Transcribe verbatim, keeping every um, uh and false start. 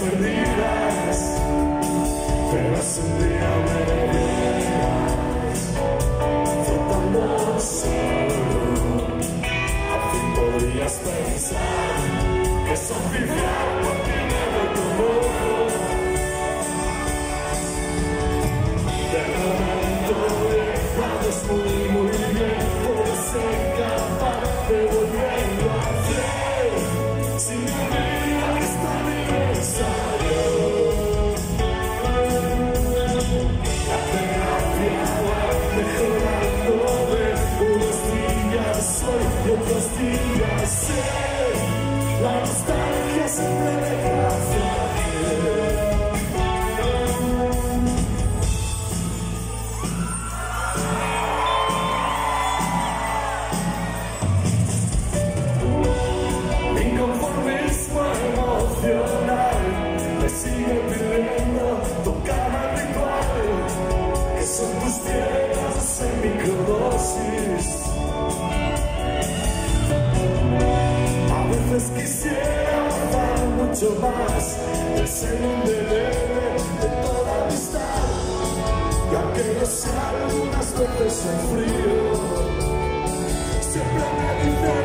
perdidas, pero hace un día me veías flotando solo. Al fin podrías pensar que soy viviar porque me vuelto loco. De momento dejados muy muy bien, puedes escapar de volverlo a hacer. Si me olvidas que está aniversario, la terapia va mejorándome. Unos días soy y otros días sé. La nostalgia siempre deja frágil. Inconformismo emocional me sigue pidiendo tocar al ritual, que son tus piedras en microdosis. A veces quisiera avanzar mucho más, el ser un deber de toda amistad, y aunque lo sea algunas veces en frío, siempre me dice